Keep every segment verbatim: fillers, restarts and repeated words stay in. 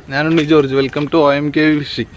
ഞാനുണ്ട് George. Welcome to O M K fishing.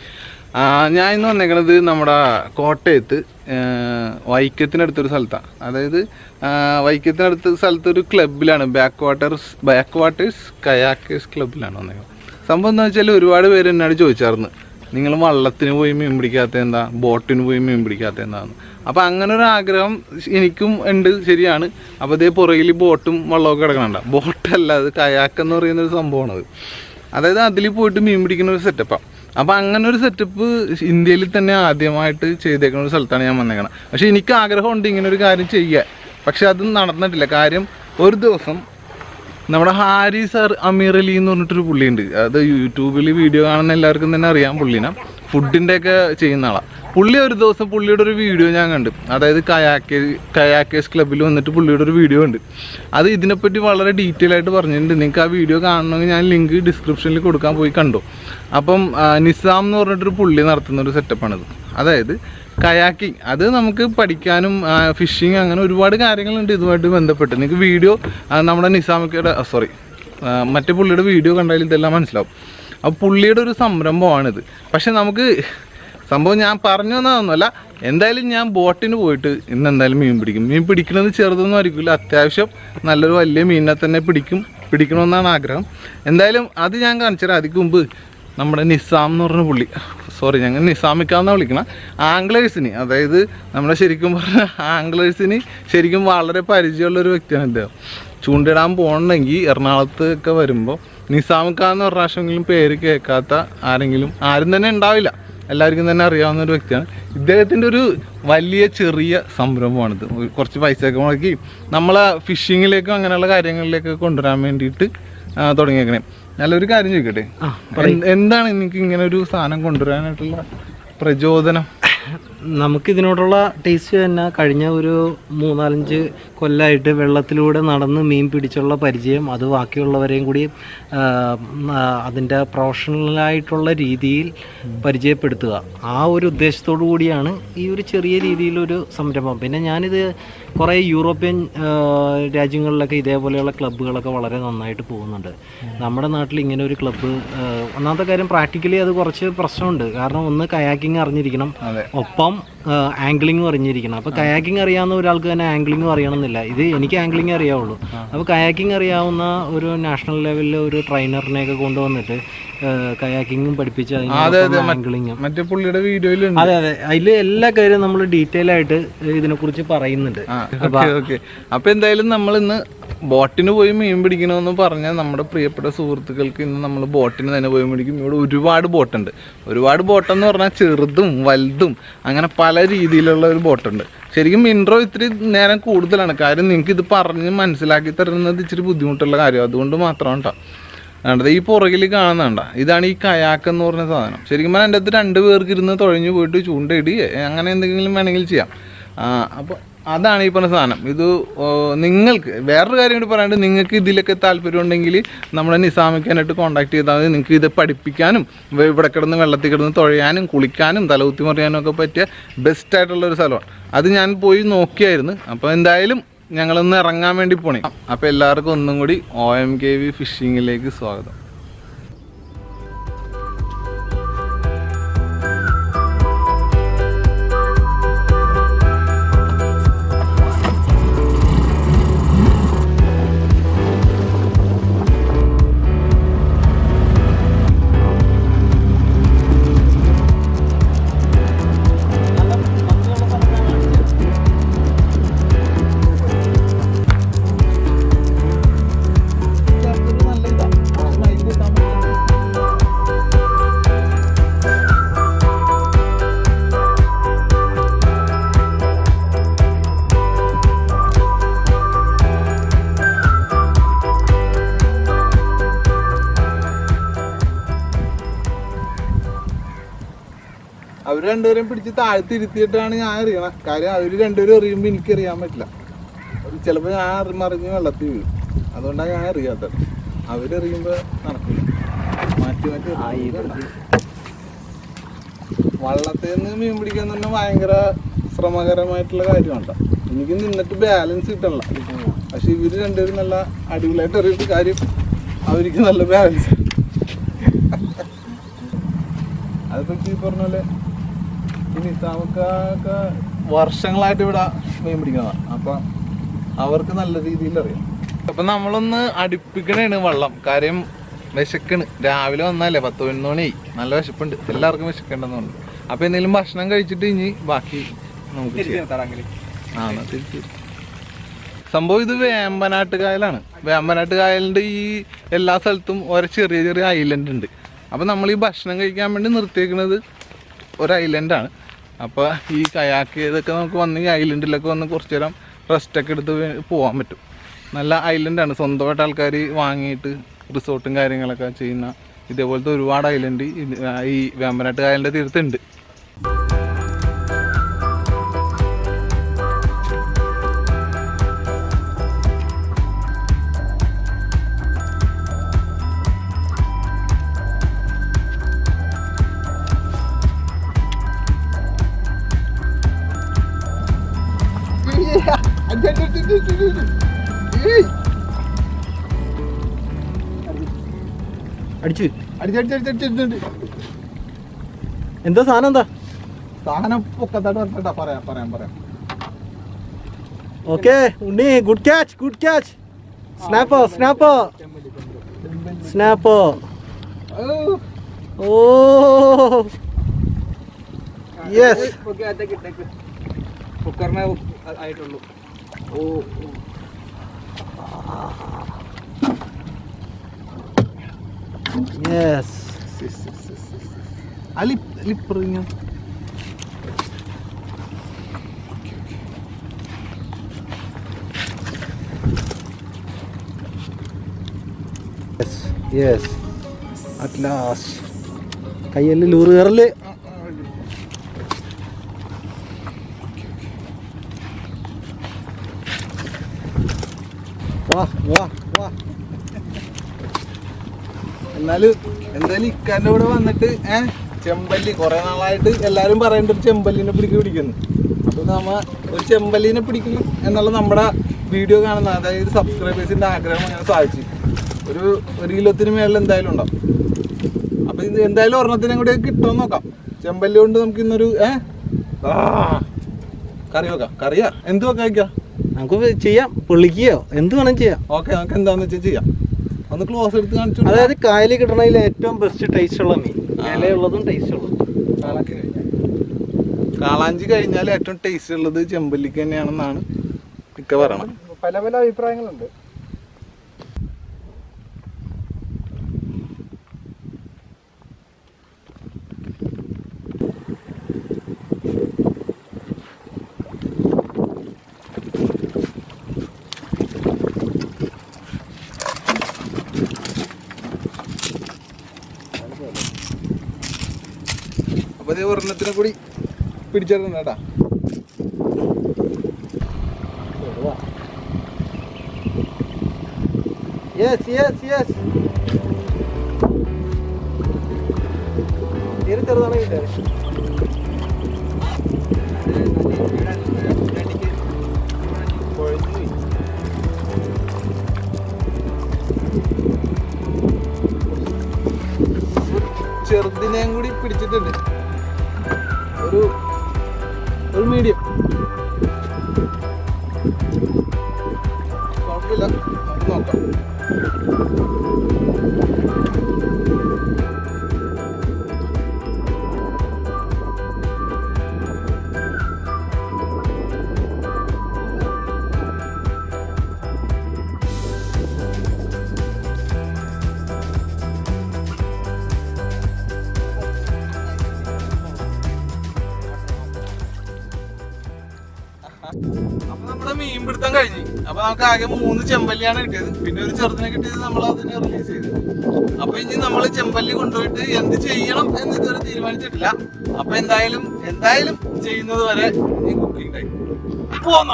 ഞാൻ ഇന്ന് വന്നേക്കണത് നമ്മുടെ കോട്ടയത്ത് വൈക്കത്തിനടുത്തൊരു സ്ഥലത്താണ്. അതായത് വൈക്കത്തിനടുത്ത സ്ഥലത്തൊരു ക്ലബിലാണ്, backwaters backwaters kayakers ക്ലബിലാണ് വന്നേക്കുന്നത്. സംഭവം എന്താ വെച്ചാൽ ഒരുപാട് പേര് എന്നോട് ചോദിച്ചായിരുന്നു, നിങ്ങൾ വള്ളത്തിന് പോയി മീൻ പിടിക്കാത്ത എന്താ, ബോട്ടിന് പോയി മീൻ പിടിക്കാത്ത എന്താന്ന്. അപ്പോൾ അങ്ങനെ ഒരു ആഗ്രഹം എനിക്കും ഉണ്ട്, ശരിയാണ്. അപ്പോൾ ഇതേ പുറകിൽ ബോട്ടും വള്ളമൊക്കെ കിടക്കണുണ്ട. ബോട്ടല്ല, അത് കയാക്കെന്ന് പറയുന്നൊരു സംഭവമാണത്. അതായത് അതിൽ പോയിട്ട് മീൻ പിടിക്കുന്ന ഒരു സെറ്റപ്പാണ്. അപ്പോൾ അങ്ങനെ ഒരു സെറ്റപ്പ് ഇന്ത്യയിൽ തന്നെ ആദ്യമായിട്ട് ചെയ്തേക്കുന്ന ഒരു സ്ഥലത്താണ് ഞാൻ വന്നേക്കണം. പക്ഷേ എനിക്ക് ആഗ്രഹമുണ്ട് ഇങ്ങനെ ഒരു കാര്യം ചെയ്യാൻ, പക്ഷെ അത് നടന്നിട്ടില്ല. കാര്യം ഒരു ദിവസം നമ്മുടെ ഹാരിസ് അമീറലി എന്ന് പറഞ്ഞിട്ടൊരു പുള്ളിയുണ്ട്. അത് യൂട്യൂബിൽ വീഡിയോ കാണുന്ന എല്ലാവർക്കും തന്നെ അറിയാം പുള്ളിനെ. ഫുഡിൻ്റെ ഒക്കെ ചെയ്യുന്ന ആളാണ് പുള്ളി. ഒരു ദിവസം പുള്ളിയുടെ ഒരു വീഡിയോ ഞാൻ കണ്ടു. അതായത് കയാക്കേ കയാക്കേഴ്സ് ക്ലബ്ബിൽ വന്നിട്ട് പുള്ളിയുടെ ഒരു വീഡിയോ ഉണ്ട്. അത് ഇതിനെപ്പറ്റി വളരെ ഡീറ്റെയിൽ ആയിട്ട് പറഞ്ഞിട്ടുണ്ട്. നിങ്ങൾക്ക് ആ വീഡിയോ കാണണമെങ്കിൽ ഞാൻ ലിങ്ക് ഡിസ്ക്രിപ്ഷനിൽ കൊടുക്കാൻ, പോയി കണ്ടു. അപ്പം നിസാം എന്ന് പറഞ്ഞിട്ടൊരു പുള്ളി നടത്തുന്ന ഒരു സെറ്റപ്പാണിത്. അതായത് കയാക്കിങ്, അത് നമുക്ക് പഠിക്കാനും ഫിഷിങ് അങ്ങനെ ഒരുപാട് കാര്യങ്ങളുണ്ട് ഇതുമായിട്ട് ബന്ധപ്പെട്ട്. നിങ്ങൾക്ക് വീഡിയോ നമ്മുടെ നിസാമിക്കയുടെ സോറി മറ്റേ പുള്ളിയുടെ വീഡിയോ കണ്ടാൽ ഇതെല്ലാം മനസ്സിലാവും. അപ്പോൾ പുള്ളിയുടെ ഒരു സംരംഭമാണിത്. പക്ഷെ നമുക്ക് സംഭവം ഞാൻ പറഞ്ഞു തന്നതൊന്നുമല്ല. എന്തായാലും ഞാൻ ബോട്ടിന് പോയിട്ട് ഇന്ന് എന്തായാലും മീൻ പിടിക്കും. മീൻ പിടിക്കുന്നത് ചെറുതൊന്നും ആയിരിക്കില്ല, അത്യാവശ്യം നല്ലൊരു വലിയ മീനിനെ തന്നെ പിടിക്കും പിടിക്കണമെന്നാണ് ആഗ്രഹം. എന്തായാലും അത് ഞാൻ കാണിച്ചു തരാം. അതിക്ക് മുമ്പ് നമ്മുടെ നിസാം എന്ന് പറഞ്ഞ പുള്ളി, സോറി ഞങ്ങൾ നിസാമിക്കാന്നാണ് വിളിക്കണം, ആംഗ്ലേഴ്സിന്, അതായത് നമ്മുടെ ശരിക്കും പറഞ്ഞ ആംഗ്ലേഴ്സിന് ശരിക്കും വളരെ പരിചയമുള്ളൊരു വ്യക്തിയാണ് ഇദ്ദേഹം. ചൂണ്ടിടാൻ പോകണമെങ്കിൽ എറണാകുളത്ത് ഒക്കെ വരുമ്പോൾ നിസാമിക്കാന്ന് ഒരു പ്രാവശ്യമെങ്കിലും പേര് കേൾക്കാത്ത ആരെങ്കിലും ആരും തന്നെ ഉണ്ടാവില്ല, എല്ലാവർക്കും തന്നെ അറിയാവുന്ന ഒരു വ്യക്തിയാണ്. ഇദ്ദേഹത്തിൻ്റെ ഒരു വലിയ ചെറിയ സംരംഭമാണിത്. കുറച്ച് പൈസയൊക്കെ മുടക്കി നമ്മളെ ഫിഷിങ്ങിലേക്കും അങ്ങനെയുള്ള കാര്യങ്ങളിലേക്കൊക്കെ കൊണ്ടുവരാൻ വേണ്ടിയിട്ട് തുടങ്ങിയേക്കണേ. നല്ലൊരു കാര്യം ചോദിക്കട്ടെ, എന്താണ് എനിക്ക് ഇങ്ങനെ ഒരു സാധനം കൊണ്ടുവരാനായിട്ടുള്ള പ്രചോദനം? നമുക്കിതിനോടുള്ള ടേസ്റ്റ് തന്നെ കഴിഞ്ഞ ഒരു മൂന്നാലഞ്ച് കൊല്ലമായിട്ട് വെള്ളത്തിലൂടെ നടന്ന് മീൻ പിടിച്ചുള്ള പരിചയം, അത് ബാക്കിയുള്ളവരെയും കൂടി അതിൻ്റെ പ്രൊഫഷണലായിട്ടുള്ള രീതിയിൽ പരിചയപ്പെടുത്തുക, ആ ഒരു ഉദ്ദേശത്തോടു കൂടിയാണ് ഈ ഒരു ചെറിയ രീതിയിലൊരു സംരംഭം. പിന്നെ ഞാനിത് കുറേ യൂറോപ്യൻ രാജ്യങ്ങളിലൊക്കെ ഇതേപോലെയുള്ള ക്ലബ്ബുകളൊക്കെ വളരെ നന്നായിട്ട് പോകുന്നുണ്ട്. നമ്മുടെ നാട്ടിൽ ഇങ്ങനെ ഒരു ക്ലബ്ബ്, ഒന്നാമത്തെ കാര്യം പ്രാക്ടിക്കലി അത് കുറച്ച് പ്രശ്നമുണ്ട്. കാരണം ഒന്ന് കയാക്കിങ് അറിഞ്ഞിരിക്കണം, ഒപ്പം ആംഗ്ലിങ്ങും അറിഞ്ഞിരിക്കണം. അപ്പോൾ കയാക്കിങ് അറിയാവുന്ന ഒരാൾക്ക് തന്നെ ആംഗ്ലിങ്ങും അറിയണമെന്നില്ല. ഇത് എനിക്ക് ആംഗ്ലിങ് അറിയാവുള്ളൂ. അപ്പോൾ കയാക്കിങ് അറിയാവുന്ന ഒരു നാഷണൽ ലെവലിൽ ഒരു ട്രെയിനറിനെയൊക്കെ കൊണ്ടുവന്നിട്ട് കയാക്കിങ്ങും പഠിപ്പിച്ച് ആംഗ്ലിങ്ങും മറ്റേ പുള്ളിയുടെ വീഡിയോയിൽ, അതെ അതെ, അതിൽ എല്ലാ കാര്യവും നമ്മൾ ഡീറ്റെയിൽ ആയിട്ട് ഇതിനെക്കുറിച്ച് പറയുന്നുണ്ട്. ഓക്കെ. അപ്പോൾ എന്തായാലും നമ്മൾ ഇന്ന് ബോട്ടിന് പോയി മീൻ പിടിക്കണമെന്ന് പറഞ്ഞാൽ നമ്മുടെ പ്രിയപ്പെട്ട സുഹൃത്തുക്കൾക്ക് ഇന്ന് നമ്മൾ ബോട്ടിന് തന്നെ പോയി പിടിക്കും. ഇവിടെ ഒരുപാട് ബോട്ടുണ്ട്. ഒരുപാട് ബോട്ടെന്ന് പറഞ്ഞാൽ ചെറുതും വലുതും അങ്ങനെ പല രീതിയിലുള്ള ഒരു ബോട്ടുണ്ട്. ശരിക്കും ഇൻട്രോ ഇത്തിരി നേരം കൂടുതലാണ്. കാര്യം നിങ്ങൾക്ക് ഇത് പറഞ്ഞ് മനസ്സിലാക്കി തരുന്നത് ഇച്ചിരി ബുദ്ധിമുട്ടുള്ള കാര്യം, അതുകൊണ്ട് മാത്രമാണ് കേട്ടോ. വേണ്ടത് ഈ പുറകിൽ കാണുന്നുണ്ട, ഇതാണ് ഈ കയാക്ക് എന്ന് പറഞ്ഞ സാധനം. ശരിക്കും പറഞ്ഞാൽ എൻ്റെ അടുത്ത് രണ്ട് പേർക്ക് ഇരുന്ന് തുഴഞ്ഞു പോയിട്ട് ചൂണ്ടയിടി അങ്ങനെ എന്തെങ്കിലും വേണമെങ്കിൽ ചെയ്യാം. അപ്പോൾ അതാണ് ഈ പറഞ്ഞ സാധനം. ഇത് നിങ്ങൾക്ക് വേറൊരു കാര്യം കൂടി പറയാണ്ട്, നിങ്ങൾക്ക് ഇതിലൊക്കെ താല്പര്യം ഉണ്ടെങ്കിൽ നമ്മുടെ നിസാമിക്കാനായിട്ട് കോൺടാക്ട് ചെയ്താൽ മതി. നിങ്ങൾക്ക് ഇത് പഠിപ്പിക്കാനും ഇവിടെ കിടന്ന് വെള്ളത്തിൽ കിടന്ന് തുഴയാനും കുളിക്കാനും തലകുത്തി മറിയാനും ഒക്കെ പറ്റിയ ബെസ്റ്റായിട്ടുള്ളൊരു സ്ഥലമാണ്. അത് ഞാൻ പോയി നോക്കിയായിരുന്നു. അപ്പോൾ എന്തായാലും ഞങ്ങളൊന്ന് ഇറങ്ങാൻ വേണ്ടി പോണേ. അപ്പോൾ എല്ലാവർക്കും ഒന്നും കൂടി ഒ എം കെ വി ഫിഷിങ്ങിലേക്ക് സ്വാഗതം. അവർ രണ്ടുപേരും പിടിച്ച് താഴ്ത്തിരുത്തിയിട്ടാണ് ഞാൻ അറിയണം. കാര്യം അവർ രണ്ടുപേരും എറിയുമ്പോൾ എനിക്കറിയാൻ പറ്റില്ല. ചിലപ്പോൾ ഞാൻ മറിഞ്ഞ് വെള്ളത്തിൽ വീഴും. അതുകൊണ്ടാണ് ഞാൻ അറിയാത്തത്. അവരെറിയുമ്പോൾ നടക്കില്ല, മാറ്റി മാറ്റി. വള്ളത്തിൽ നിന്ന് മീൻ പിടിക്കാൻ തന്നെ ഭയങ്കര ശ്രമകരമായിട്ടുള്ള കാര്യമാണ്. എനിക്ക് നിന്നിട്ട് ബാലൻസ് കിട്ടണില്ല. പക്ഷെ ഇവർ രണ്ടുപേരും നല്ല അടിപൊളിയായിട്ട് എറിയിട്ട് കാര്യം അവർക്ക് നല്ല ബാലൻസ്. ഇതൊക്കെ ഈ പറഞ്ഞ പോലെ ഈ നിസാമൊക്കെ വർഷങ്ങളായിട്ട് ഇവിടെ മീൻ പിടിക്കുന്നതാണ്. അപ്പം അവർക്ക് നല്ല രീതിയിൽ അറിയാം. അപ്പം നമ്മളൊന്ന് അടുപ്പിക്കണേണ് വെള്ളം. കാര്യം വിശക്കണ്. രാവിലെ വന്നാലേ പത്ത് പതിനൊന്ന് മണിയായി. നല്ല വിശപ്പുണ്ട്. എല്ലാവർക്കും വിശക്കണ്ടെന്നുണ്ട്. അപ്പം എന്തെങ്കിലും ഭക്ഷണം കഴിച്ചിട്ട് ഇനി ബാക്കി നമുക്ക് ആ തിരിച്ച് സംഭവം ഇത് വേമ്പനാട്ട് കായലാണ്. വേമ്പനാട്ട് കായലിൻ്റെ ഈ എല്ലാ സ്ഥലത്തും ഓരോ ചെറിയ ചെറിയ ഐലൻഡ് ഉണ്ട്. അപ്പം നമ്മൾ ഈ ഭക്ഷണം കഴിക്കാൻ വേണ്ടി നിർത്തിയേക്കുന്നത് ഒരു ഐലൻഡാണ്. അപ്പോൾ ഈ കയാക്ക് ഇതൊക്കെ നമുക്ക് വന്ന് ഈ ഐലൻഡിലൊക്കെ വന്ന് കുറച്ച് നേരം റെസ്റ്റൊക്കെ എടുത്ത് പോകാൻ പറ്റും. നല്ല ഐലൻഡാണ്. സ്വന്തമായിട്ട് ആൾക്കാർ വാങ്ങിയിട്ട് റിസോർട്ടും കാര്യങ്ങളൊക്കെ ചെയ്യുന്ന ഇതേപോലത്തെ ഒരുപാട് ഐലൻഡ് ഈ വേമ്പനാട്ട് കായലിൻ്റെ തീരത്തുണ്ട്. അടിച്ചു എന്താ സാധനം? എന്താ സാധനം? പൊക്കത്തായിട്ട് പറയാം പറയാം പറയാം okay Unni. Good catch, good catch. Snapper, snapper, snapper. Oh yes, കുക്കറിനെ ആയിട്ടുള്ളൂ. Oh yes. അലി ലിപ്പറിങ്ങ യെസ് അറ്റ് ലാസ്റ്റ്. കയ്യല് ലൂറ് കയറല്. വാ വാ വാ. എന്നാലും എന്തായാലും ഇക്കാൻ്റെ കൂടെ വന്നിട്ട് ഏഹ് ചെമ്പല്ലി കുറെ നാളായിട്ട് എല്ലാവരും പറയേണ്ട ഒരു ചെമ്പല്ലിനെ പിടിക്ക് പിടിക്കുന്നു. അപ്പോൾ നമ്മ ഒരു ചെമ്പല്ലിനെ പിടിക്കുന്നു എന്നുള്ള നമ്മുടെ വീഡിയോ കാണുന്ന അതായത് സബ്സ്ക്രൈബേഴ്സിൻ്റെ ആഗ്രഹം അങ്ങനെ സാധിച്ചു. ഒരു ഒരു കിലോത്തിന് മേളിൽ എന്തായാലും ഉണ്ടാവും. അപ്പോൾ ഇത് എന്തായാലും ഒരെണ്ണത്തിനും കൂടി കിട്ടുമെന്ന് നോക്കാം. ചെമ്പല്ലി കൊണ്ട് നമുക്ക് ഇന്നൊരു ഏഹ് കറി വെക്കാം. കറിയാ എന്ത് വെക്കാം വയ്ക്കാം? നമുക്ക് ചെയ്യാം. പൊള്ളിക്കുകയോ എന്ത് വേണം ചെയ്യാം. ഓക്കെ, നമുക്ക് എന്താണെന്ന് വെച്ചാൽ ചെയ്യാം. ഒന്ന് ക്ലോസ് എടുത്ത് കാണിച്ചു. അതായത് കായലിൽ കിട്ടണതിൽ ഏറ്റവും ബെസ്റ്റ് ടേസ്റ്റ് ഉള്ള മീൻ, ഇലയുള്ളതും ടേസ്റ്റ് ഉള്ളതും. കാളാഞ്ചി കഴിഞ്ഞാൽ ഏറ്റവും ടേസ്റ്റ് ഉള്ളത് ചെമ്പല്ലിക്ക് തന്നെയാണെന്നാണ് ഇക്ക പറയണത്. പല പല അഭിപ്രായങ്ങളുണ്ട്. അപ്പൊ അതേ ഒരെണ്ണത്തിനെ കൂടി പിടിച്ചെടുക്കണ്ട കേട്ടാ. Yes yes yes. തീരെ ചെറുതാണ് കിട്ടിയത്. ചെറുതിനെയും കൂടി പിടിച്ചിട്ടുണ്ട്. ഒരു ഒരു മീഡിയം കുഴപ്പമില്ല, നമുക്ക് നോക്കാം. അപ്പൊ നമ്മുടെ മീൻ പിടുത്തം കഴിഞ്ഞു. അപ്പൊ നമുക്ക് ആകെ മൂന്ന് ചെമ്പല്ലിയാണ് കിട്ടിയത്. പിന്നെ ഒരു ചെറുതിനെ കിട്ടിയത് നമ്മൾ അതിനെ റിലീസ് ചെയ്തു. അപ്പൊ ഇനി നമ്മൾ ചെമ്പല്ലി കൊണ്ടുപോയിട്ട് എന്ത് ചെയ്യണം എന്ന് ഇതുവരെ തീരുമാനിച്ചിട്ടില്ല. അപ്പൊ എന്തായാലും എന്തായാലും ചെയ്യുന്നത് വരെ ഈ കുക്കിംഗ് ടൈം പോന്ന.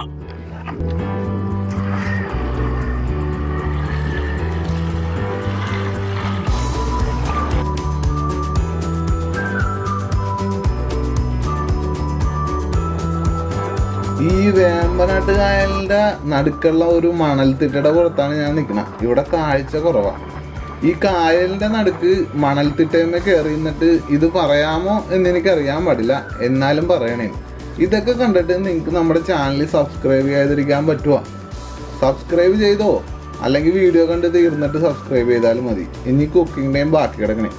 ഈ വേമ്പനാട്ട് കായലിന്റെ നടുക്കുള്ള ഒരു മണൽത്തിട്ടയുടെ പുറത്താണ് ഞാൻ നിൽക്കുന്നത്. ഇവിടെ കാഴ്ച കുറവാണ്. ഈ കായലിൻ്റെ നടുക്ക് മണൽത്തിട്ടേമേ കയറി നിന്നിട്ട് ഇത് പറയാമോ എന്ന് എനിക്കറിയാൻ പാടില്ല, എന്നാലും പറയണേ. ഇതൊക്കെ കണ്ടിട്ട് നിങ്ങൾക്ക് നമ്മുടെ ചാനൽ സബ്സ്ക്രൈബ് ചെയ്തിരിക്കാൻ പറ്റുമോ? സബ്സ്ക്രൈബ് ചെയ്തോ, അല്ലെങ്കിൽ വീഡിയോ കണ്ട് തീർന്നിട്ട് സബ്സ്ക്രൈബ് ചെയ്താലും മതി. ഇനി കുക്കിംഗ് ടൈം ബാക്കി കിടക്കണേ.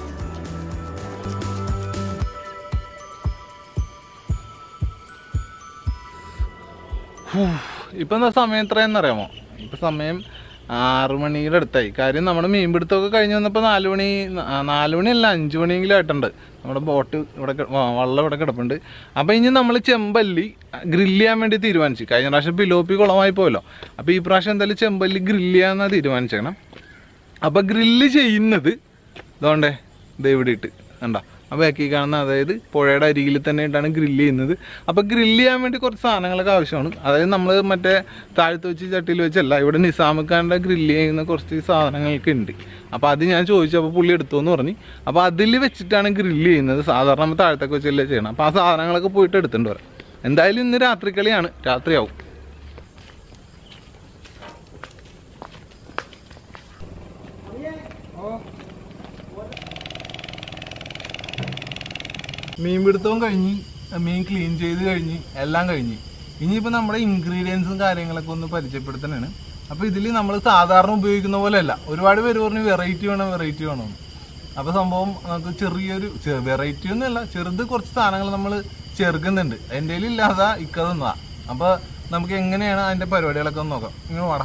ഇപ്പം എന്താ സമയം എത്രയെന്നറിയാമോ? ഇപ്പം സമയം ആറു മണിയുടെ അടുത്തായി. കാര്യം നമ്മുടെ മീൻപിടുത്തമൊക്കെ കഴിഞ്ഞ് വന്നപ്പോൾ നാല് മണി നാല് മണിയല്ല അഞ്ച് മണിയെങ്കിലും ആയിട്ടുണ്ട്. നമ്മുടെ ബോട്ട് ഇവിടെ വള്ളം ഇവിടെ കിടപ്പുണ്ട്. അപ്പോൾ ഇനി നമ്മൾ ചെമ്പല്ലി ഗ്രില്ല് ചെയ്യാൻ വേണ്ടി തീരുമാനിച്ചു. കഴിഞ്ഞ പ്രാവശ്യം പിലോപ്പി കുളമായി പോയല്ലോ. അപ്പോൾ ഈ പ്രാവശ്യം എന്തായാലും ചെമ്പല്ലി ഗ്രില്ല് ചെയ്യാമെന്നാണ് തീരുമാനിച്ചേക്കണം. അപ്പോൾ ഗ്രില്ല് ചെയ്യുന്നത് ഇതുകൊണ്ടേ ഇത് ഇവിടെ ഇട്ട് കണ്ടോ, ആ ബാക്കി കാണുന്ന, അതായത് പുഴയുടെ അരികിൽ തന്നെ ഇട്ടാണ് ഗ്രില്ല് ചെയ്യുന്നത്. അപ്പോൾ ഗ്രില്ല് ചെയ്യാൻ വേണ്ടി കുറച്ച് സാധനങ്ങളൊക്കെ ആവശ്യമാണ്. അതായത് നമ്മൾ മറ്റേ താഴത്ത് വെച്ച് ചട്ടിയിൽ വെച്ചല്ല, ഇവിടെ നിസാമക്കാരൻ്റെ ഗ്രില്ല് ചെയ്യുന്ന കുറച്ച് സാധനങ്ങളൊക്കെ ഉണ്ട്. അപ്പോൾ അത് ഞാൻ ചോദിച്ചു, അപ്പോൾ പുള്ളി എടുത്തു എന്ന് പറഞ്ഞു. അപ്പോൾ അതിൽ വെച്ചിട്ടാണ് ഗ്രില്ല് ചെയ്യുന്നത്. സാധാരണ നമ്മൾ താഴത്തൊക്കെ വെച്ചല്ലേ ചെയ്യണം. അപ്പോൾ ആ സാധനങ്ങളൊക്കെ പോയിട്ട് എടുത്തിട്ട് വരാം. എന്തായാലും ഇന്ന് രാത്രി കളിയാണ്, രാത്രിയാവും. മീൻ പിടുത്തവും കഴിഞ്ഞ്, മീൻ ക്ലീൻ ചെയ്ത് കഴിഞ്ഞ്, എല്ലാം കഴിഞ്ഞ്. ഇനിയിപ്പോൾ നമ്മുടെ ഇൻഗ്രീഡിയൻസും കാര്യങ്ങളൊക്കെ ഒന്ന് പരിചയപ്പെടുത്തണാണ്. അപ്പോൾ ഇതിൽ നമ്മൾ സാധാരണ ഉപയോഗിക്കുന്ന പോലെയല്ല. ഒരുപാട് പേര് പറഞ്ഞു വെറൈറ്റി വേണം വെറൈറ്റി വേണം. അപ്പോൾ സംഭവം നമുക്ക് ചെറിയൊരു വെറൈറ്റി ഒന്നുമല്ല, ചെറുത് കുറച്ച് സാധനങ്ങൾ നമ്മൾ ചേർക്കുന്നുണ്ട്. എൻ്റെ കയ്യിൽ ഇല്ലാതെ ഇക്കതെന്നാ. അപ്പോൾ നമുക്ക് എങ്ങനെയാണ് അതിൻ്റെ പരിപാടികളൊക്കെ ഒന്ന് നോക്കാം. ഇങ്ങനെ വാടാ.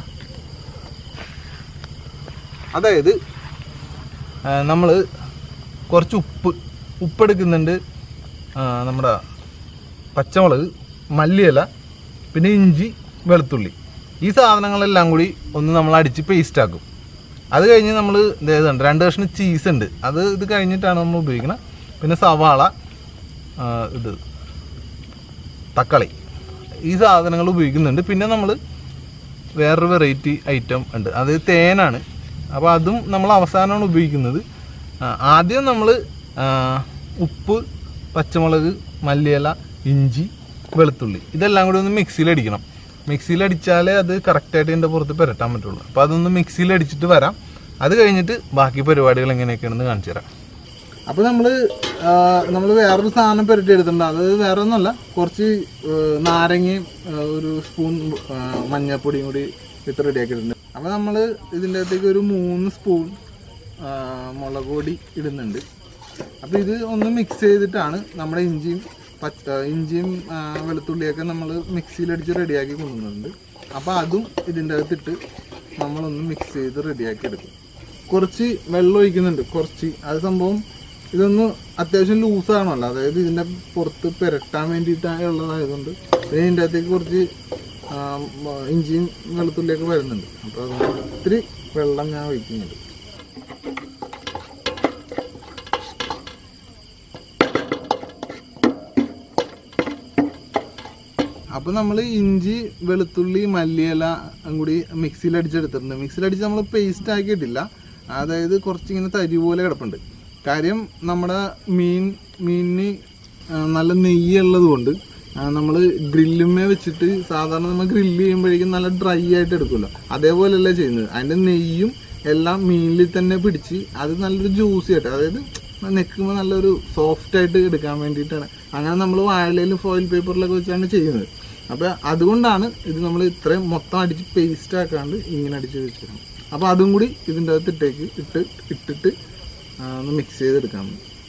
അതായത് നമ്മൾ കുറച്ച് ഉപ്പ് ഉപ്പെടുക്കുന്നുണ്ട്, നമ്മുടെ പച്ചമുളക്, മല്ലിയില, പിന്നെ ഇഞ്ചി, വെളുത്തുള്ളി. ഈ സാധനങ്ങളെല്ലാം കൂടി ഒന്ന് നമ്മൾ അടിച്ച് പേസ്റ്റ് ആക്കും. അത് കഴിഞ്ഞ് നമ്മൾ ഇതേതുണ്ട് രണ്ട് കഷ്ണം ചീസ് ഉണ്ട്, അത് ഇത് കഴിഞ്ഞിട്ടാണ് നമ്മൾ ഉപയോഗിക്കണം. പിന്നെ സവാള, ഇത് തക്കാളി, ഈ സാധനങ്ങൾ ഉപയോഗിക്കുന്നുണ്ട്. പിന്നെ നമ്മൾ വേറൊരു വെറൈറ്റി ഐറ്റം ഉണ്ട്, അത് തേനാണ്. അപ്പോൾ അതും നമ്മൾ അവസാനമാണ് ഉപയോഗിക്കുന്നത്. ആദ്യം നമ്മൾ ഉപ്പ്, പച്ചമുളക്, മല്ലിയില, ഇഞ്ചി, വെളുത്തുള്ളി ഇതെല്ലാം കൂടി ഒന്ന് മിക്സിയിലടിക്കണം. മിക്സിയിലടിച്ചാലേ അത് കറക്റ്റായിട്ട് ഇതിൻ്റെ പുറത്ത് പുരട്ടാൻ പറ്റുള്ളൂ. അപ്പോൾ അതൊന്ന് മിക്സിയിലടിച്ചിട്ട് വരാം. അത് കഴിഞ്ഞിട്ട് ബാക്കി പരിപാടികൾ എങ്ങനെയൊക്കെയാണെന്ന് കാണിച്ചു തരാം. അപ്പോൾ നമ്മൾ നമ്മൾ വേറൊരു സാധനം പുരട്ടി എടുത്തിട്ടുണ്ട്. അത് വേറെ ഒന്നുമല്ല, കുറച്ച് നാരങ്ങയും ഒരു സ്പൂൺ മഞ്ഞൾപ്പൊടിയും കൂടി ഇത്ര റെഡിയാക്കിയിട്ടുണ്ട്. അപ്പോൾ നമ്മൾ ഇതിൻ്റെ അകത്തേക്ക് ഒരു മൂന്ന് സ്പൂൺ മുളക് പൊടി ഇടുന്നുണ്ട്. അപ്പോൾ ഇത് ഒന്ന് മിക്സ് ചെയ്തിട്ടാണ് നമ്മുടെ ഇഞ്ചിയും പച്ച ഇഞ്ചിയും വെളുത്തുള്ളിയൊക്കെ നമ്മൾ മിക്സിയിലടിച്ച് റെഡിയാക്കി കൊണ്ടുവന്നിട്ടുണ്ട്. അപ്പോൾ അതും ഇതിൻ്റെ അകത്തിട്ട് നമ്മളൊന്ന് മിക്സ് ചെയ്ത് റെഡിയാക്കി എടുക്കും. കുറച്ച് വെള്ളം ഒഴിക്കുന്നുണ്ട്, കുറച്ച്. അത് സംഭവം ഇതൊന്ന് അത്യാവശ്യം ലൂസാണല്ലോ, അതായത് ഇതിൻ്റെ പുറത്ത് പുരട്ടാൻ വേണ്ടിയിട്ടുള്ളതായതുകൊണ്ട് ഇതിൻ്റെ അകത്തേക്ക് കുറച്ച് ഇഞ്ചിയും വെളുത്തുള്ളിയൊക്കെ വരുന്നുണ്ട്. അപ്പോൾ അതുകൊണ്ട് ഒത്തിരി വെള്ളം ഞാൻ ഒഴിക്കുന്നുണ്ട്. അപ്പോൾ നമ്മൾ ഇഞ്ചി, വെളുത്തുള്ളി, മല്ലിയില കൂടി മിക്സിയിൽ അടിച്ചെടുത്തിട്ടുണ്ട്. മിക്സിയിലടിച്ച് നമ്മൾ പേസ്റ്റ് ആക്കിയിട്ടില്ല, അതായത് കുറച്ചിങ്ങനെ തരി പോലെ കിടപ്പുണ്ട്. കാര്യം നമ്മുടെ മീൻ മീനിന് നല്ല നെയ്യുള്ളത് കൊണ്ട് നമ്മൾ ഗ്രില്ലുമേ വെച്ചിട്ട് സാധാരണ നമ്മൾ ഗ്രില്ല് ചെയ്യുമ്പോഴേക്കും നല്ല ഡ്രൈ ആയിട്ട് എടുക്കുമല്ലോ, അതേപോലെയല്ല ചെയ്യുന്നത്. അതിൻ്റെ നെയ്യും എല്ലാം മീനിൽ തന്നെ പിടിച്ച് അത് നല്ലൊരു ജ്യൂസി ആയിട്ട്, അതായത് നിൽക്കുമ്പോൾ നല്ലൊരു സോഫ്റ്റായിട്ട് എടുക്കാൻ വേണ്ടിയിട്ടാണ്. അങ്ങനെ നമ്മൾ വാഴയിലും ഫോയിൽ പേപ്പറിലൊക്കെ വെച്ചാണ് ചെയ്യുന്നത്. അപ്പോൾ അതുകൊണ്ടാണ് ഇത് നമ്മൾ ഇത്രയും മൊത്തം അടിച്ച് പേസ്റ്റ് ആക്കാണ്ട് ഇങ്ങനെ അടിച്ച് വെച്ചിരുന്നത്. അപ്പോൾ അതും കൂടി ഇതിൻ്റെ അകത്ത് ഇട്ടേക്ക് ഇട്ട് ഇട്ടിട്ട് ഒന്ന് മിക്സ് ചെയ്തെടുക്കാം.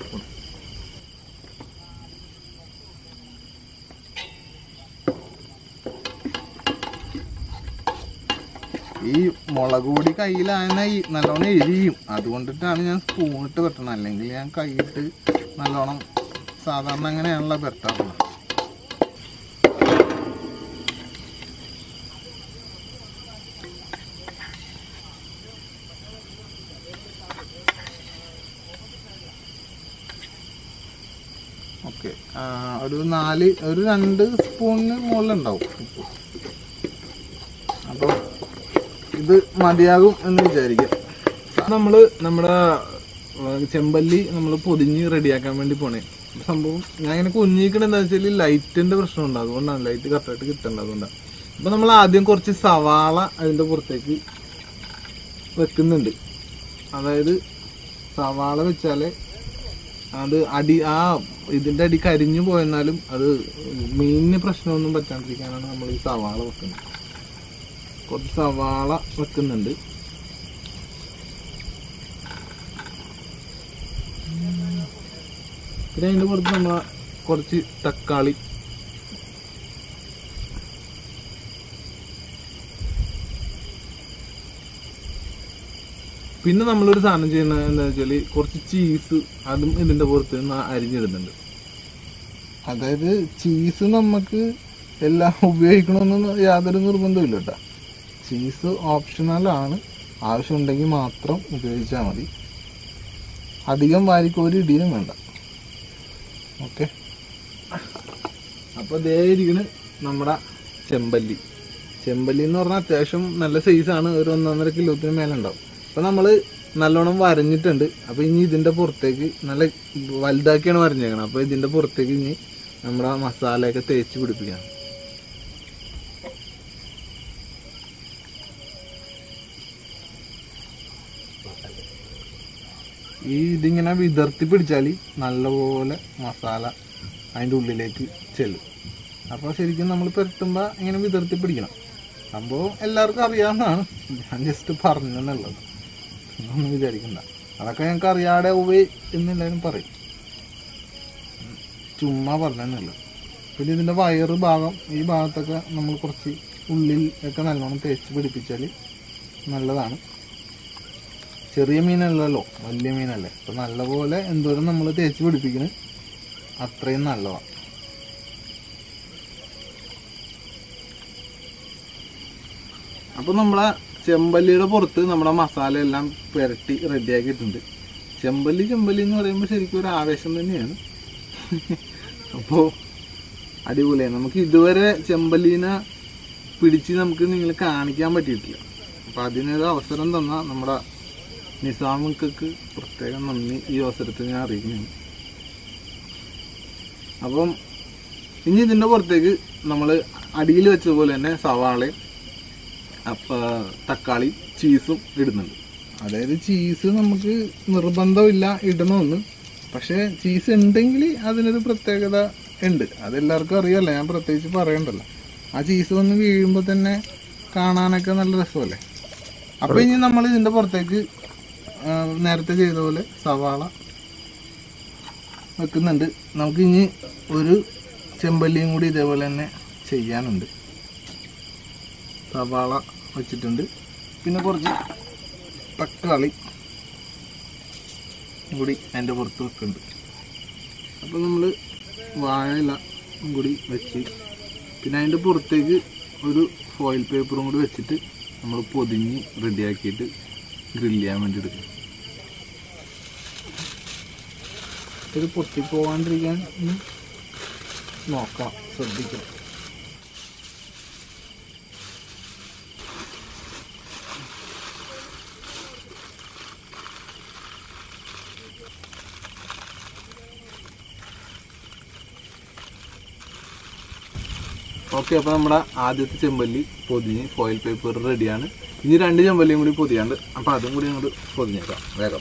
ഈ മുളക് പൊടി കയ്യിലായ നല്ലോണം എരിയും, അതുകൊണ്ടിട്ടാണ് ഞാൻ സ്പൂണിട്ട് പെട്ടണം. അല്ലെങ്കിൽ ഞാൻ കൈയിട്ട് നല്ലോണം സാധാരണ അങ്ങനെയാണല്ലോ പെരട്ടാറുള്ളത്. ഓക്കെ, ഒരു നാല് ഒരു രണ്ട് സ്പൂണിന് മുകളിലുണ്ടാവും ഉപ്പ്. അപ്പോൾ ഇത് മതിയാകും എന്ന് വിചാരിക്കാം. നമ്മൾ നമ്മുടെ ചെമ്പല്ലി നമ്മൾ പൊതിഞ്ഞ് റെഡിയാക്കാൻ വേണ്ടി പോണേ. സംഭവം ഞാൻ ഇങ്ങനെ കുഞ്ഞിക്കണ എന്താ വെച്ചാൽ ലൈറ്റിൻ്റെ പ്രശ്നമുണ്ട്, അതുകൊണ്ടാണ് ലൈറ്റ് കറക്റ്റായിട്ട് കിട്ടേണ്ടത്, അതുകൊണ്ടാണ്. അപ്പോൾ നമ്മൾ ആദ്യം കുറച്ച് സവാള അതിൻ്റെ പുറത്തേക്ക് വെക്കുന്നുണ്ട്. അതായത് സവാള വെച്ചാൽ അത് അടി ആ ഇതിൻ്റെ അടി കരിഞ്ഞു പോയെന്നാലും അത് മീനിന് പ്രശ്നമൊന്നും പറ്റാണ്ടിരിക്കാനാണ് നമ്മൾ ഈ സവാള വെക്കുന്നത്. കുറച്ച് സവാള വെക്കുന്നുണ്ട്. പിന്നെ അതിൻ്റെ പുറത്ത് നമ്മൾ കുറച്ച് തക്കാളി, പിന്നെ നമ്മളൊരു സാധനം ചെയ്യുന്നത് എന്താ വെച്ചാൽ കുറച്ച് ചീസ് അതും ഇതിൻ്റെ പുറത്ത് നിന്ന് അരിഞ്ഞിടുന്നുണ്ട്. അതായത് ചീസ് നമുക്ക് എല്ലാം ഉപയോഗിക്കണമെന്ന് യാതൊരു നിർബന്ധമില്ല കേട്ടോ. ചീസ് ഓപ്ഷണലാണ്, ആവശ്യമുണ്ടെങ്കിൽ മാത്രം ഉപയോഗിച്ചാൽ മതി. അധികം വാരിക്കോരി ഇടിയും വേണ്ട. ഓക്കെ, അപ്പോൾ ദേ ഇരിക്കണ് നമ്മുടെ ചെമ്പല്ലി. ചെമ്പല്ലി എന്ന് പറഞ്ഞാൽ അത്യാവശ്യം നല്ല സൈസാണ്, ഒരു ഒന്നൊന്നര കിലോത്തിന് മേലെ ഉണ്ടാവും. അപ്പോൾ നമ്മൾ നല്ലോണം വരഞ്ഞിട്ടുണ്ട്. അപ്പോൾ ഇനി ഇതിൻ്റെ പുറത്തേക്ക് നല്ല വലുതാക്കിയാണ് വരഞ്ഞേക്കണം. അപ്പോൾ ഇതിൻ്റെ പുറത്തേക്ക് ഇനി നമ്മുടെ മസാലയൊക്കെ തേച്ച് പിടിപ്പിക്കണം. ഈ ഇതിങ്ങനെ വിതർത്തി പിടിച്ചാൽ നല്ലപോലെ മസാല അതിൻ്റെ ഉള്ളിലേക്ക് ചെല്ലും. അപ്പോൾ ശരിക്കും നമ്മൾ പുരട്ടുമ്പോൾ ഇങ്ങനെ വിതർത്തി പിടിക്കണം. സംഭവം എല്ലാവർക്കും അറിയാവുന്നതാണ്, ഞാൻ ജസ്റ്റ് പറഞ്ഞെന്നുള്ളത്, ഒന്നും വിചാരിക്കണ്ട. അതൊക്കെ ഞങ്ങൾക്ക് അറിയാതെ പോയി എന്നെല്ലാവരും പറയും, ചുമ്മാ പറഞ്ഞെന്നല്ല. പിന്നെ ഇതിൻ്റെ വയറ് ഭാഗം ഈ ഭാഗത്തൊക്കെ നമ്മൾ കുറച്ച് ഉള്ളിൽ ഒക്കെ നല്ലോണം തേച്ച് പിടിപ്പിച്ചാൽ നല്ലതാണ്. ചെറിയ മീനല്ലല്ലോ, വലിയ മീനല്ലേ. അപ്പോൾ നല്ലപോലെ എന്തോരം നമ്മൾ തേച്ച് പിടിപ്പിക്കുന്നത് അത്രയും നല്ലതാണ്. അപ്പോൾ നമ്മളെ ചെമ്പല്ലിയുടെ പുറത്ത് നമ്മുടെ മസാല എല്ലാം പുരട്ടി റെഡിയാക്കിയിട്ടുണ്ട്. ചെമ്പല്ലി ചെമ്പല്ലി എന്ന് പറയുമ്പോൾ ശരിക്കും ഒരു ആവേശം തന്നെയാണ്. അപ്പോൾ അടിപൊളിയാണ്. നമുക്ക് ഇതുവരെ ചെമ്പല്ലീനെ പിടിച്ച് നമുക്ക് നിങ്ങൾ കാണിക്കാൻ പറ്റിയിട്ടില്ല. അപ്പോൾ അതിനൊരു അവസരം തന്ന നമ്മുടെ നിസാമുക്കൾക്ക് പ്രത്യേകം നന്ദി ഈ അവസരത്തിൽ ഞാൻ അറിയിക്കുന്നു. അപ്പം ഇനി ഇതിൻ്റെ പുറത്തേക്ക് നമ്മൾ അടിയിൽ വെച്ചതുപോലെ തന്നെ സവാളയും തക്കാളി ചീസും ഇടുന്നുണ്ട്. അതായത് ചീസ് നമുക്ക് നിർബന്ധമില്ല ഇടണമെന്ന്, പക്ഷേ ചീസ് ഉണ്ടെങ്കിൽ അതിനൊരു പ്രത്യേകത ഉണ്ട്. അതെല്ലാവർക്കും അറിയാമല്ലോ, ഞാൻ പ്രത്യേകിച്ച് പറയണ്ടല്ലോ. ആ ചീസ് വന്ന് വീഴുമ്പോൾ തന്നെ കാണാനൊക്കെ നല്ല രസമല്ലേ. അപ്പോൾ ഇനി നമ്മൾ ഇതിൻ്റെ പുറത്തേക്ക് നേരത്തെ ചെയ്ത പോലെ സവാള വെക്കുന്നുണ്ട്. നമുക്കിനി ഒരു ചെമ്പല്ലിയും കൂടി ഇതേപോലെ തന്നെ ചെയ്യാനുണ്ട്. സവാള വെച്ചിട്ടുണ്ട്, പിന്നെ കുറച്ച് തക്കാളി കൂടി അതിൻ്റെ പുറത്ത് വെക്കുന്നുണ്ട്. അപ്പോൾ നമ്മൾ വാഴയില കൂടി വെച്ച് പിന്നെ അതിൻ്റെ പുറത്തേക്ക് ഒരു ഫോയിൽ പേപ്പറും കൂടി വെച്ചിട്ട് നമ്മൾ പൊതിഞ്ഞ് റെഡിയാക്കിയിട്ട് ഗ്രില്ല് ചെയ്യാൻ വേണ്ടി എടുക്കും. ഇത് പൊട്ടിപ്പോവാണ്ടിരിക്കാൻ നോക്കാം, ശ്രദ്ധിക്കണം. ഓക്കെ, അപ്പോൾ നമ്മുടെ ആദ്യത്തെ ചെമ്പല്ലി പൊതിഞ്ഞ് ഫോയിൽ പേപ്പർ റെഡിയാണ്. ഇനി രണ്ട് ചെമ്പല്ലിയും കൂടി പൊതിയാണ്ട്, അപ്പോൾ അതും കൂടി അങ്ങോട്ട് പൊതിഞ്ഞേക്കാം വേഗം.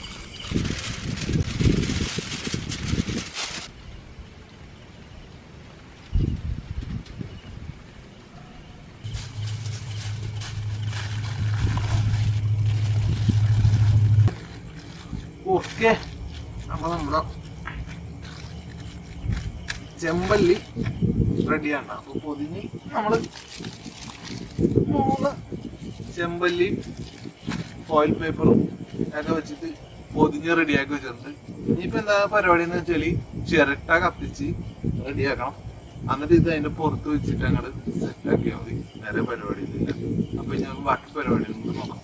ഓക്കെ, അപ്പോൾ നമ്മുടെ ചെമ്പല്ലി റെഡിയാണ്. അപ്പോൾ പൊതിഞ്ഞ് നമ്മൾ മൂന്ന് ചെമ്പല്ലി ഫോയിൽ പേപ്പറും ഒക്കെ വെച്ചിട്ട് പൊതിഞ്ഞ് റെഡിയാക്കി വെച്ചിട്ടുണ്ട്. ഇനിയിപ്പോൾ എന്താ പരിപാടി എന്ന് വെച്ചാൽ ചിരട്ട കത്തിച്ച് റെഡിയാക്കണം. എന്നിട്ട് ഇത് അതിൻ്റെ പുറത്ത് വെച്ചിട്ട് അങ്ങോട്ട് സെറ്റാക്കിയാൽ മതി. വേറെ പരിപാടി ഇല്ല. അപ്പോൾ ഞങ്ങൾക്ക് ബാക്കി പരിപാടി നോക്കാം.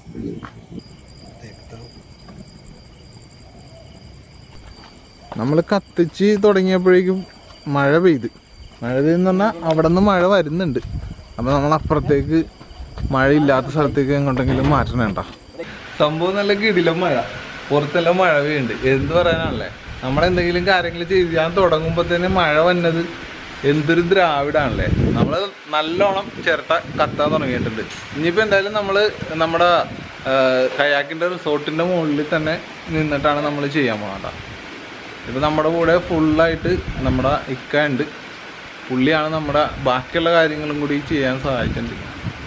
നമ്മൾ കത്തിച്ച് തുടങ്ങിയപ്പോഴേക്കും മഴ പെയ്ത് മഴ പെയ്തെന്ന് പറഞ്ഞാൽ അവിടെ നിന്ന് മഴ വരുന്നുണ്ട്. അപ്പോൾ നമ്മൾ അപ്പുറത്തേക്ക് മഴയില്ലാത്ത സ്ഥലത്തേക്ക് എങ്ങോട്ടെങ്കിലും മാറ്റണേണ്ട. സംഭവം നല്ല കിടിലം മഴ, പുറത്തെല്ലാം മഴ പെയ്യുന്നുണ്ട്. എന്ത് പറയാനാണല്ലേ, നമ്മളെന്തെങ്കിലും കാര്യങ്ങൾ ചെയ്യാൻ തുടങ്ങുമ്പോൾ തന്നെ മഴ വന്നത് എന്തൊരു ദ്രാവിഡാണല്ലേ. നമ്മൾ നല്ലോണം ചിരട്ട കത്താൻ തുടങ്ങിയിട്ടുണ്ട്. ഇനിയിപ്പോൾ എന്തായാലും നമ്മൾ നമ്മുടെ കയാക്കിൻ്റെ റിസോർട്ടിൻ്റെ മുകളിൽ തന്നെ നിന്നിട്ടാണ് നമ്മൾ ചെയ്യാൻ പോകുന്നത്. ഇപ്പോൾ നമ്മുടെ കൂടെ ഫുള്ളായിട്ട് നമ്മുടെ ഇക്ക ഉണ്ട്. പുള്ളിയാണ് നമ്മുടെ ബാക്കിയുള്ള കാര്യങ്ങളും കൂടി ചെയ്യാൻ സഹായിച്ചിട്ടുണ്ട്.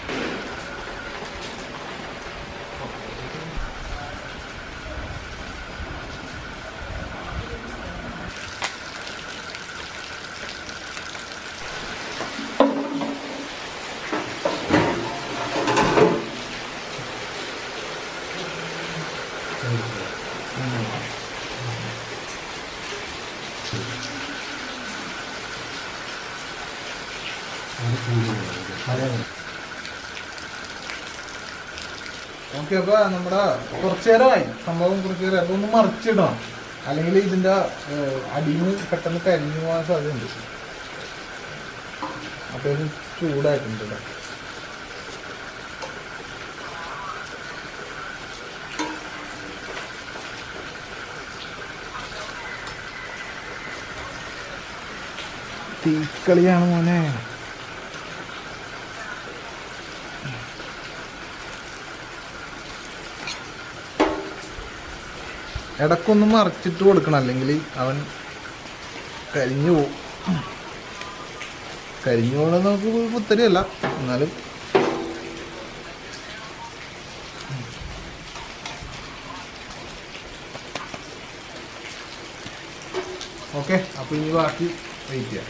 ഓക്കെ, അപ്പോൾ നമ്മുടെ കുറച്ചു നേരമായി സംഭവം. കുറച്ച് നേരം അപ്പോൾ ഒന്ന് മറിച്ചിടണം, അല്ലെങ്കിൽ ഇതിൻ്റെ അടിയിൽ നിന്ന് പെട്ടെന്ന് കരിഞ്ഞു പോകാൻ സാധ്യതയുണ്ട്. അപ്പോൾ ഇത് ചൂടായിട്ടുണ്ട് കേട്ടോ. തീക്കളിയാണ് മോനെ. ഇടക്കൊന്നും മറിച്ചിട്ട് കൊടുക്കണം, അല്ലെങ്കിൽ അവൻ കരിഞ്ഞു പോകും. കരിഞ്ഞു പോകണമെന്ന് നമുക്ക് കുത്തരിയല്ല, എന്നാലും ഓക്കെ. അപ്പോൾ ഇനി ബാക്കി വെയിറ്റ് ചെയ്യാം.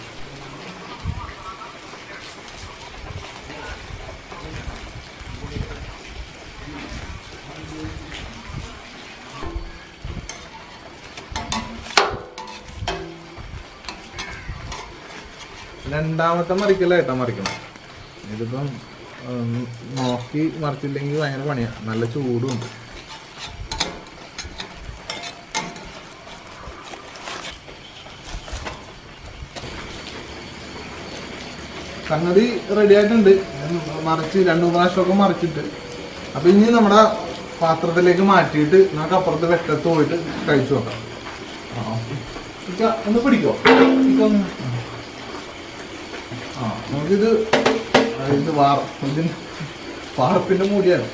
രണ്ടാമത്തെ മറിക്കലായിട്ടാ മറിക്കണം. ഇതിപ്പം നോക്കി മറിച്ചില്ലെങ്കിൽ ഭയങ്കര പണിയാണ്, നല്ല ചൂടുണ്ട്. സംഗതി റെഡി ആയിട്ടുണ്ട്. മറിച്ച് രണ്ടു മൂന്ന് പ്രാവശ്യമൊക്കെ മറിച്ചിട്ട്. അപ്പം ഇനി നമ്മുടെ പാത്രത്തിലേക്ക് മാറ്റിയിട്ട് നമുക്ക് അപ്പുറത്ത് വെട്ടത്ത് പോയിട്ട് കഴിച്ചു നോക്കാം. ഒന്ന് പിടിക്കോ? ആ, നമുക്കിത് ഇത് വാർ ഇതിന് വാർപ്പിൻ്റെ മൂടിയാണ്.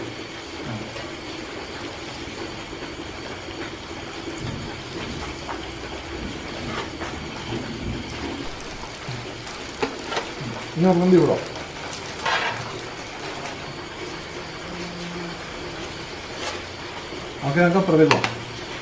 ഇനി ഒന്നും ഇവിടെ ഓക്കെ. നമുക്ക് അപ്പുറത്തേക്ക് പോകാം.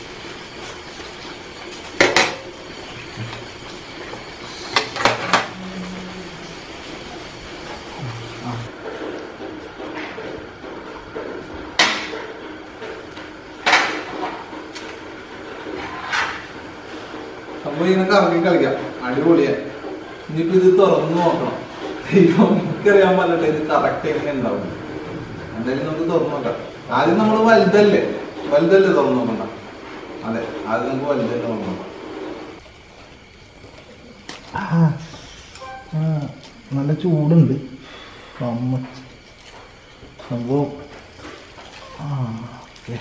അപ്പോൾ ഇതിനൊക്കെ ഇറങ്ങി കളിക്കാം, അടിപൊളിയാ. ഇനിയിപ്പോൾ ഇത് തുറന്നു നോക്കണം. ദൈവം എനിക്കറിയാൻ പാടില്ല ഇത് കറക്റ്റ് എങ്ങനെ ഉണ്ടാവും. എന്തായാലും നമുക്ക് തുറന്നു നോക്കാം. ആദ്യം നമ്മൾ വലുതല്ലേ വലുതല്ലേ തുറന്നു നോക്കണ്ട. അതെ, ആദ്യം നമുക്ക് വലുതല്ലേ തുറന്നു നോക്കാം. നല്ല ചൂടുണ്ട് സംഭവം. ആ ഓക്കെ.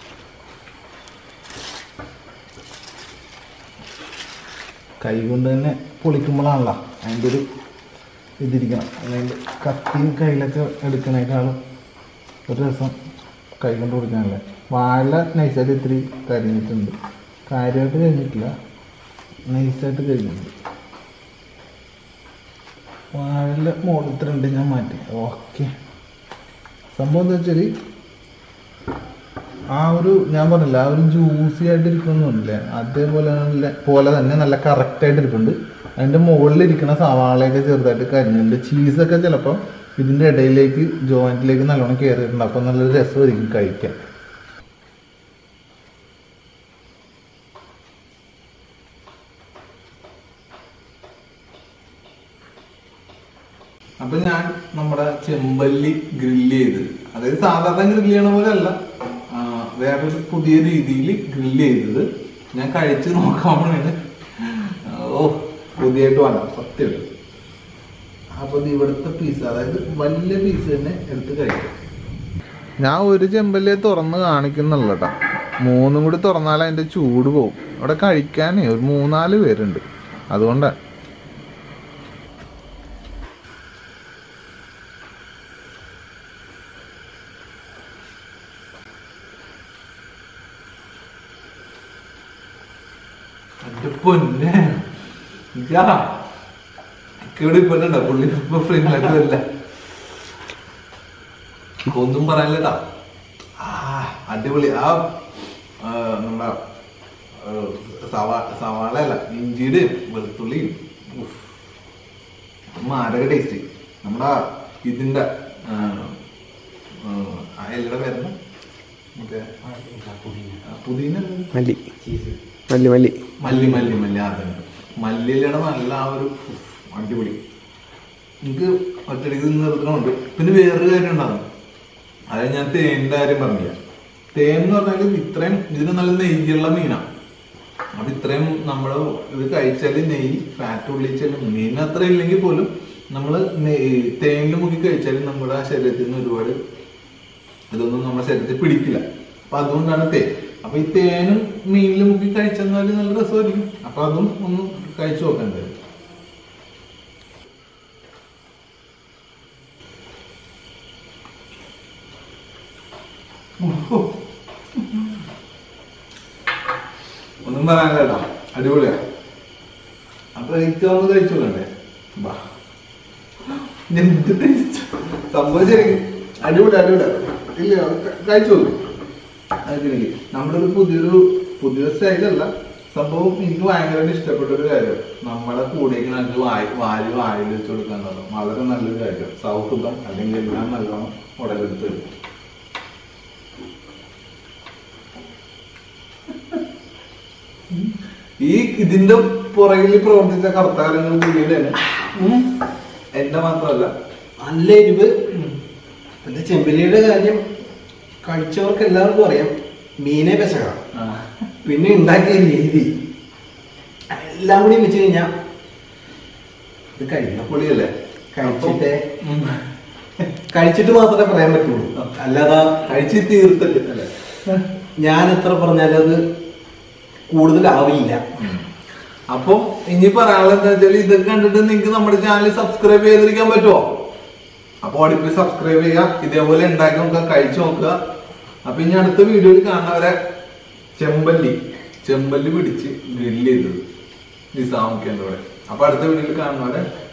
കൈ കൊണ്ട് തന്നെ പൊളിക്കുമ്പോഴാണല്ലോ അതിൻ്റെ ഒരു ഇതിരിക്കണം. അല്ലെങ്കിൽ കത്തിയും കയ്യിലൊക്കെ എടുക്കണേക്കാളും ഒരു രസം കൈ കൊണ്ട് പൊളിക്കാനല്ലേ. വാഴ നൈസായിട്ട് ഇത്തിരി കരിഞ്ഞിട്ടുണ്ട്, കാര്യമായിട്ട് കഴിഞ്ഞിട്ടില്ല, നൈസായിട്ട് കഴിഞ്ഞിട്ടുണ്ട്. വാഴ മോളത്തിലുണ്ട്, ഞാൻ മാറ്റി. ഓക്കെ. സംഭവം എന്താ വെച്ചാൽ ആ ഒരു ഞാൻ പറഞ്ഞില്ല, ആ ഒരു ജ്യൂസി ആയിട്ട് ഇരിക്കുന്നൊന്നുമില്ലേ, അതേപോലെ പോലെ തന്നെ നല്ല കറക്റ്റായിട്ട് ഇരിക്കുന്നുണ്ട്. അതിൻ്റെ മുകളിലിരിക്കുന്ന സവാളയൊക്കെ ചെറുതായിട്ട് കരിഞ്ഞിട്ടുണ്ട്. ചീസൊക്കെ ചിലപ്പോൾ ഇതിൻ്റെ ഇടയിലേക്ക് ജോയിൻറ്റിലേക്ക് നല്ലോണം കയറിയിട്ടുണ്ട്. അപ്പോൾ നല്ലൊരു രസമായിരിക്കും കഴിക്കാൻ. അപ്പം ഞാൻ നമ്മുടെ ചെമ്പല്ലി ഗ്രില്ല് ചെയ്ത്, അതായത് സാധാരണ ഗ്രില്ല് ചെയ്യണ പോലെ അല്ല, വേറൊരു പുതിയ രീതിയിൽ ഗ്രില്ല് ചെയ്തത് ഞാൻ കഴിച്ച് നോക്കാമെന്നാണ്. ഓ, പുതിയതായിട്ട് വേണം സത്യം. അപ്പോൾ ഇത് ഇവിടുത്തെ പീസ്, അതായത് വലിയ പീസ് തന്നെ എടുത്ത് കഴിക്കും. ഞാൻ ഒരു ചെമ്പല്ലിയെ തുറന്ന് കാണിക്കുന്നുള്ളൂ കേട്ടോ. മൂന്നും കൂടി തുറന്നാൽ അതിൻ്റെ ചൂട് പോകും. അവിടെ കഴിക്കാനേ ഒരു മൂന്നാല് പേരുണ്ട്, അതുകൊണ്ടാണ്. പൊന്നെ ഇവിടെ ഇപ്പണ്ടോ പുള്ളി ഇപ്പൊ ഫ്രെയിമിലൊക്കെ വരില്ല. ഒന്നും പറയാനില്ലട്ടാ. ആ അടിപൊളി. ആ നമ്മുടെ സവാ സവാള അല്ല ഇഞ്ചിയുടെയും വെളുത്തുള്ളിയും മാരക ടേസ്റ്റ്. നമ്മുടെ ഇതിന്റെ അയലയുടെ പേരുന്ന മറ്റേ പുതിന മല്ലി മല്ലി മല്ലി മല്ലി മല്ലി മല്ലി അതെ മല്ലിയിലയുടെ നല്ല ആ ഒരു അടിപൊളി. എനിക്ക് ഒറ്റടിക്ക് നിർത്തണമുണ്ട്. പിന്നെ വേറൊരു കാര്യം ഉണ്ടാകും, അതായത് ഞാൻ തേനിന്റെ കാര്യം പറഞ്ഞില്ല. തേൻ എന്ന് പറഞ്ഞാൽ ഇത്രയും ഇതിന് നല്ല നെയ്യുള്ള മീനാണ്. അപ്പൊ ഇത്രയും നമ്മൾ ഇത് കഴിച്ചാല് നെയ്യ് ഫാറ്റ് ഉള്ളിച്ചാലും മീൻ അത്ര ഇല്ലെങ്കിൽ പോലും നമ്മള് തേനിൽ മുക്കി കഴിച്ചാലും നമ്മുടെ ശരീരത്തിൽ നിന്ന് ഒരുപാട് ഇതൊന്നും നമ്മുടെ ശരീരത്തിൽ പിടിക്കില്ല. അപ്പൊ അതുകൊണ്ടാണ് തേൻ. അപ്പൊ ഈ തേനും മീനിൽ മുക്കി കഴിച്ചെന്നാല് നല്ല രസമായിരിക്കും. അപ്പൊ അതും ഒന്ന് കഴിച്ചു നോക്കാൻ തരും. ഒന്നും പറയാനില്ല കേട്ടോ, അടിപൊളിയാ. അപ്പൊ എനിക്ക് ഒന്ന് കഴിച്ചു നോക്കണ്ടേ? എന്ത് ടേസ്റ്റ് സംഭവം. ശരിക്കും അടിപൊളി അടിപൊളിയാ. ഇല്ല കഴിച്ചു നോക്കും. അതിലേക്ക് നമ്മുടെ ഒരു പുതിയൊരു പുതിയൊരു സ്റ്റൈലല്ല സംഭവം. എനിക്ക് ഭയങ്കരമായിട്ട് ഇഷ്ടപ്പെട്ട ഒരു കാര്യം നമ്മളെ കൂടെയൊക്കെ നമുക്ക് വായി വാരി വായിൽ വെച്ച് കൊടുക്കാൻ തോന്നും. വളരെ നല്ലൊരു കാര്യം. സൗഹൃദം അല്ലെങ്കിൽ എല്ലാം നല്ലോണം ഉടലെടുത്ത് വരും. ഈ ഇതിന്റെ പുറകിൽ പ്രവർത്തിച്ച കർത്താരങ്ങൾ പുള്ളിയുടെയാണ്, എന്റെ മാത്രമല്ല. നല്ല എരിവ്. പിന്നെ ചെമ്പല്ലിയുടെ കാര്യം കഴിച്ചവർക്ക് എല്ലാവർക്കും അറിയാം, മീനെ പെശക. പിന്നെ ഉണ്ടാക്കിയ രീതി എല്ലാം കൂടി വെച്ച് കഴിഞ്ഞാൽ ഇത് കഴിക്കണം. പൊളിയല്ലേ? കഴിച്ചിട്ട് കഴിച്ചിട്ട് മാത്രമേ പറയാൻ പറ്റുള്ളൂ, അല്ലാതെ കഴിച്ച് തീർത്തിട്ട് അല്ലേ ഞാൻ എത്ര പറഞ്ഞാലും അത് കൂടുതലാവില്ല. അപ്പൊ ഇനി പറയാനുള്ളത് എന്താ വെച്ചാൽ ഇതൊക്കെ കണ്ടിട്ട് നിങ്ങൾക്ക് നമ്മുടെ ചാനൽ സബ്സ്ക്രൈബ് ചെയ്തിരിക്കാൻ പറ്റുമോ? അപ്പൊ ഓടിപ്പോയി സബ്സ്ക്രൈബ് ചെയ്യുക, ഇതേപോലെ ഉണ്ടാക്കി നോക്കുക, കഴിച്ചു നോക്കുക. അപ്പൊ ഇനി അടുത്ത വീഡിയോയിൽ കാണുന്നവരെ ചെമ്പല്ലി ചെമ്പല്ലി പിടിച്ച് ഗ്രില്ല് ചെയ്തത് നിസാമൊക്കെ ഉണ്ട് ഇവിടെ. അപ്പൊ അടുത്ത വീഡിയോയിൽ കാണുന്നവരെ